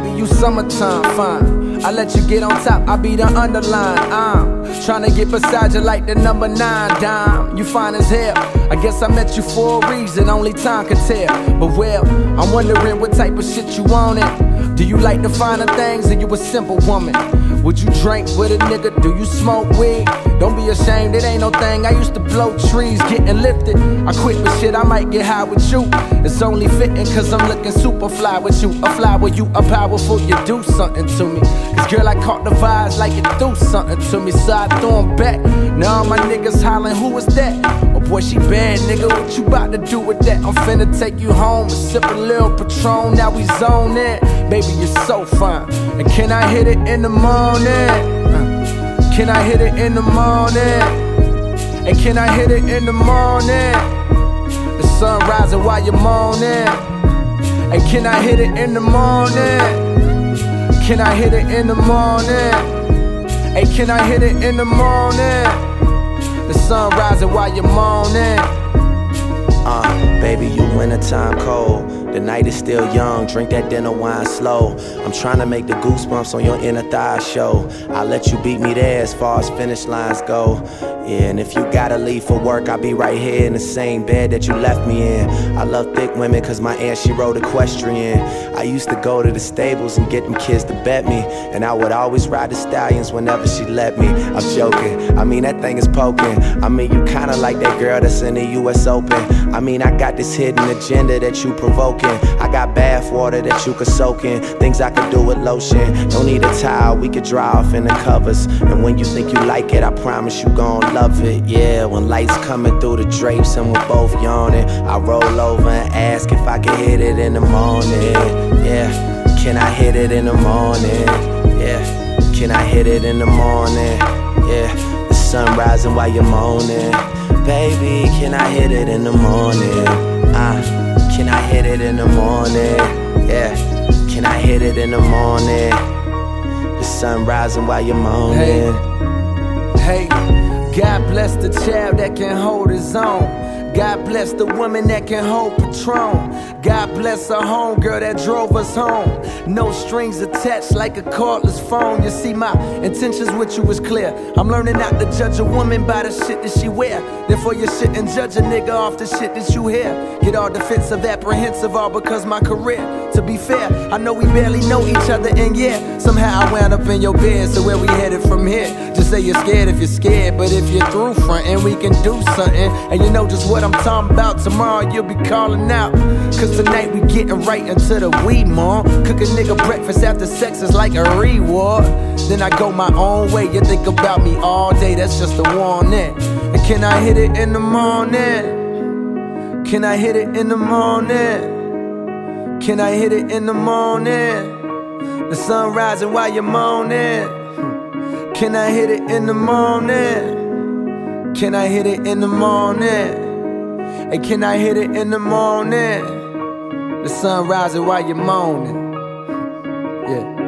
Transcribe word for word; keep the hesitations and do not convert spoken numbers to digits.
baby, you summertime, fine. I let you get on top, I be the underline. I'm tryna get beside you like the number nine dime. You fine as hell, I guess I met you for a reason, only time can tell. But well, I'm wondering what type of shit you want it. Do you like the finer things or you a simple woman? Would you drink with a nigga? Do you smoke weed? Don't be ashamed, it ain't no thing. I used to blow trees, getting lifted. I quit, but shit, I might get high with you. It's only fitting cause I'm looking super fly with you. A fly with you, a powerful, you do something to me. Cause girl, I caught the vibes like you do something to me. So I threw 'em back. Now all my niggas hollering, who is that? Oh boy, she bad, nigga, what you about to do with that? I'm finna take you home and sip a little Patron. Now we zone in. Baby, you're so fine. And can I hit it in the morning? Uh, can I hit it in the morning? And can I hit it in the morning? The sun rising while you're moaning. And can I hit it in the morning? Can I hit it in the morning? Hey, can I hit it in the morning? The sun rising while you're moaning. Uh, baby, you wintertime cold. The night is still young, drink that dinner wine slow. I'm trying to make the goosebumps on your inner thigh show. I'll let you beat me there as far as finish lines go. Yeah, and if you gotta leave for work, I'll be right here in the same bed that you left me in. I love thick women cause my aunt, she rode equestrian. I used to go to the stables and get them kids to bet me, and I would always ride the stallions whenever she let me. I'm joking, I mean that thing is poking. I mean you kinda like that girl that's in the U S Open. I mean I got this hidden agenda that you provoking. I got bath water that you could soak in, things I could do with lotion. Don't need a towel, we could dry off in the covers. And when you think you like it, I promise you gon' love it. Yeah, when lights coming through the drapes and we're both yawning, I roll over and ask if I can hit it in the morning. Yeah, can I hit it in the morning? Yeah, can I hit it in the morning? Yeah, the sun rising while you're moaning. Baby, can I hit it in the morning? Uh, Can I hit it in the morning? Yeah, can I hit it in the morning? The sun rising while you're moaning. Hey, hey, God bless the child that can hold his own. God bless the woman that can hold Patron. God bless our homegirl that drove us home. No strings attached like a cordless phone. You see, my intentions with you is clear. I'm learning not to judge a woman by the shit that she wear. Therefore you shouldn't judge a nigga off the shit that you hear. Get all defensive, apprehensive, all because my career. To be fair, I know we barely know each other, and yeah, somehow I wound up in your bed. So where we headed from here? Just say you're scared if you're scared, but if you're through frontin', we can do something. And you know just what I'm talking about. Tomorrow you'll be calling out, cause tonight we getting right into the weed, mom. Cook a nigga breakfast after sex is like a reward. Then I go my own way, you think about me all day, that's just a warning. And can I hit it in the morning? Can I hit it in the morning? Can I hit it in the morning? The sun rising while you're moaning. Can I hit it in the morning? Can I hit it in the morning? Hey, can I hit it in the morning? The sun rising while you're moaning. Yeah.